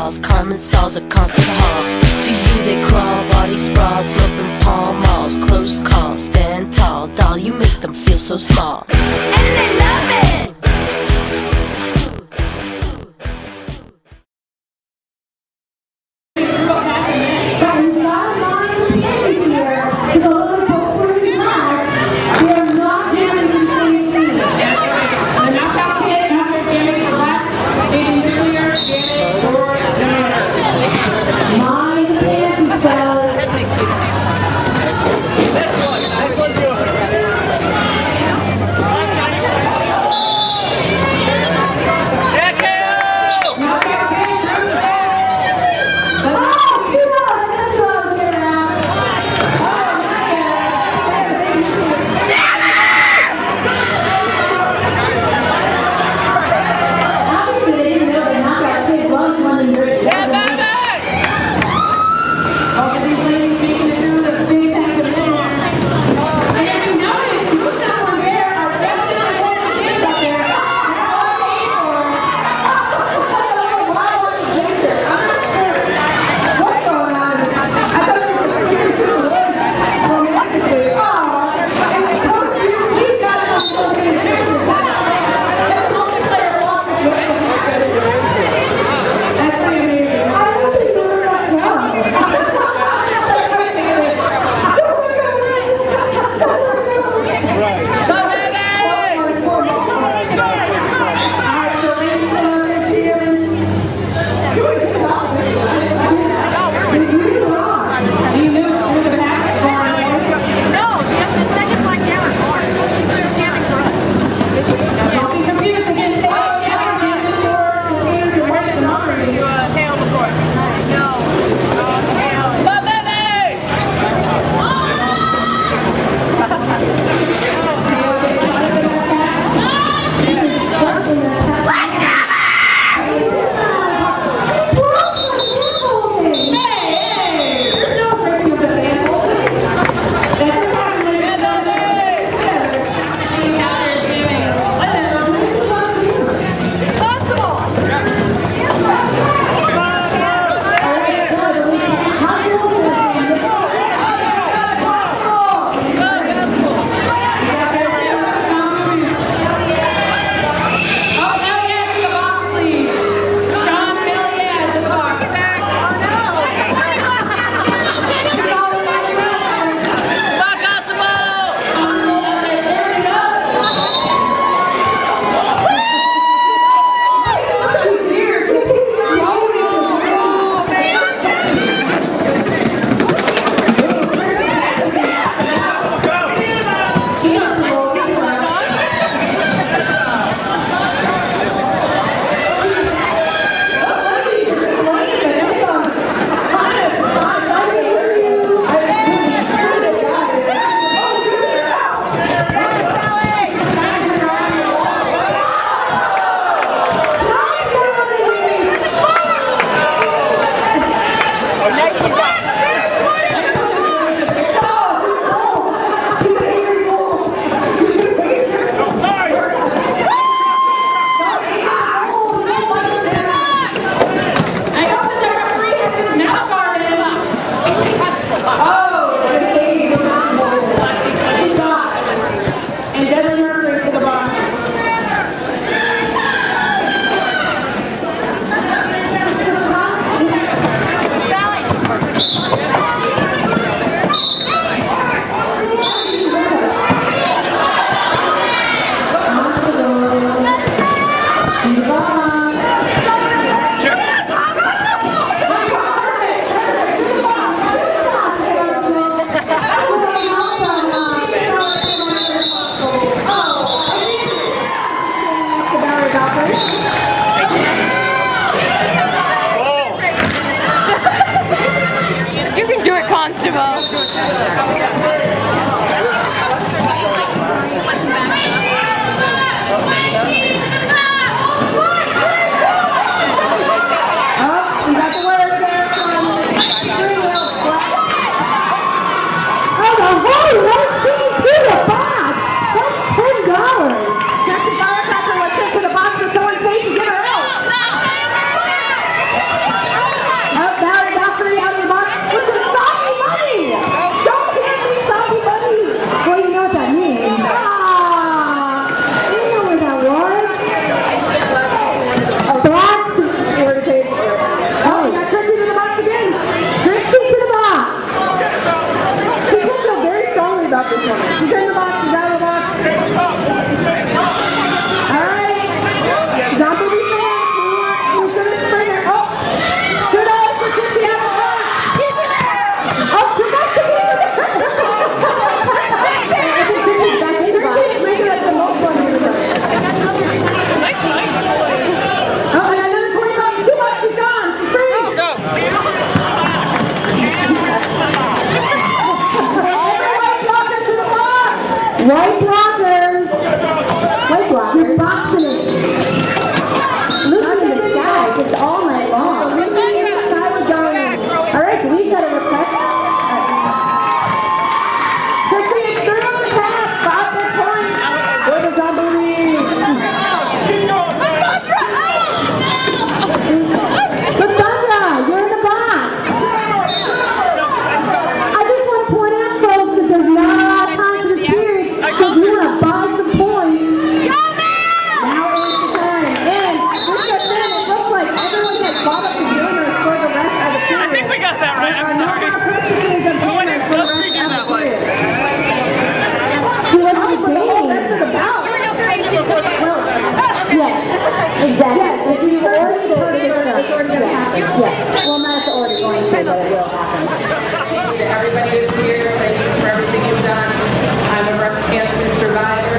balls, common stalls, or concert halls. To you they crawl, body sprawl, sloping palm malls, close calls, stand tall, doll, you make them feel so small. And they love it! If we already heard it, it's already going to happen. Yes. Well, not already going to, but it will happen. Thank you to everybody who's here. Thank you for everything you've done. I'm a breast cancer survivor.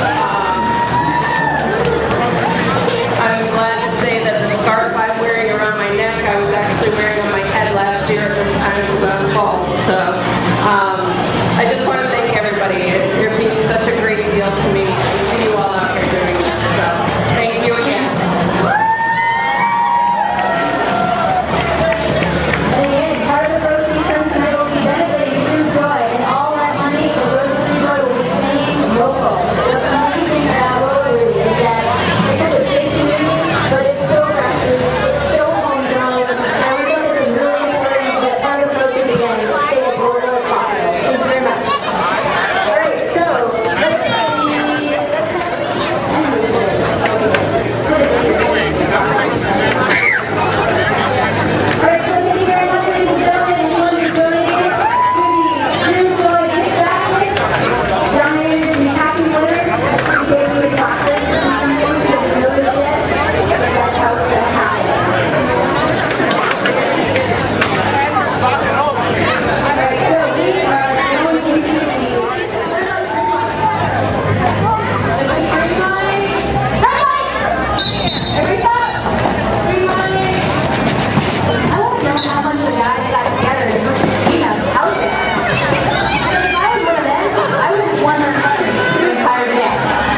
I'm glad to say that the scarf I'm wearing around my neck, I was actually wearing on my head last year at this time of the fall. So I just want to thank everybody. It means such a great deal to me to see you all out here doing this. So thank you again. And again, part of the proceeds from tonight will be benefiting True Joy, and all that money that goes to True Joy will be staying local. What's amazing about Rotary is that it's such a big community, but it's so grassroots, it's so homegrown, and we think that it's really important that part of the proceeds again is to stay as local as possible. Thank you very much. All right, so let's see. Alright, so thank you very much, ladies and gentlemen, anyone who's donated to the True Joy gift baskets. Brian is the happy winner. She gave me a chocolate or something. She doesn't know this yet. That's how it's gonna happen. Alright, so we are going to I don't know how much the guys got together to put the peanuts out there. If I was one of them, I would just want her the entire day.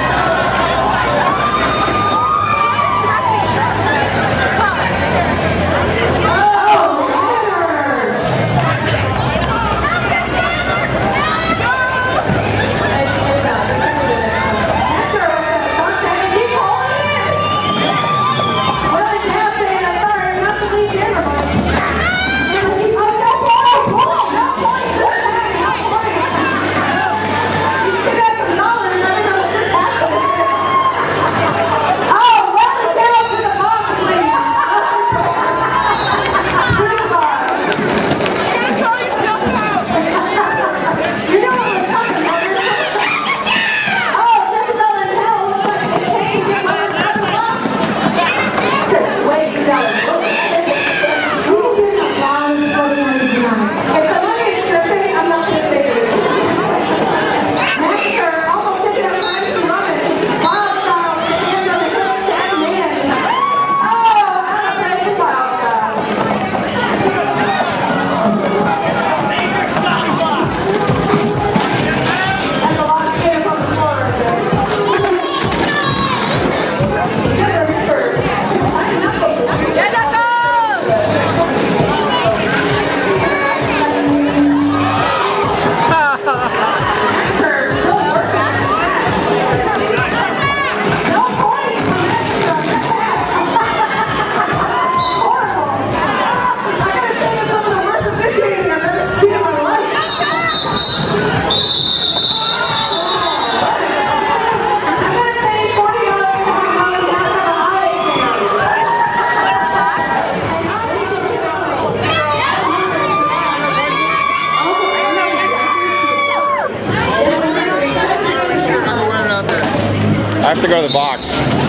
I have to go to the box.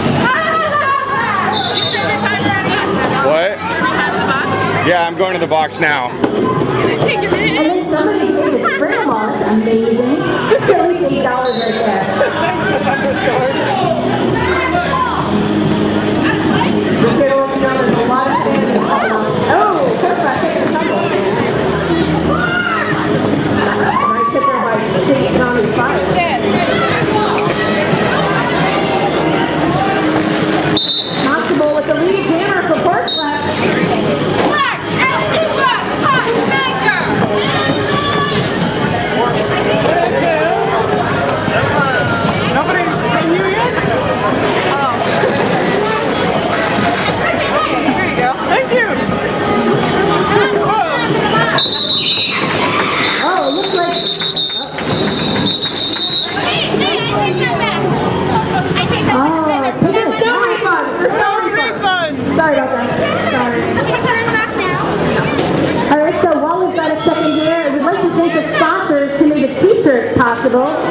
What? Yeah, I'm going to the box now. And then somebody paid a spring ball. That's amazing. At least $8 right there. There's a lot of fans. Oh, Kirk's not taking a couple. Might sit there by sitting on his fire. Constable with the lead hammer for Portsmouth. Black, S2 Black, hot, major! Nobody, can you yet? There you go. Thank you. Oh, it looks like... There's no refund. There's no refund. Sorry about that. Sorry. Okay, put it in the box now. All right, so while we've got a second here, we'd like to thank the sponsors who made the t-shirts possible.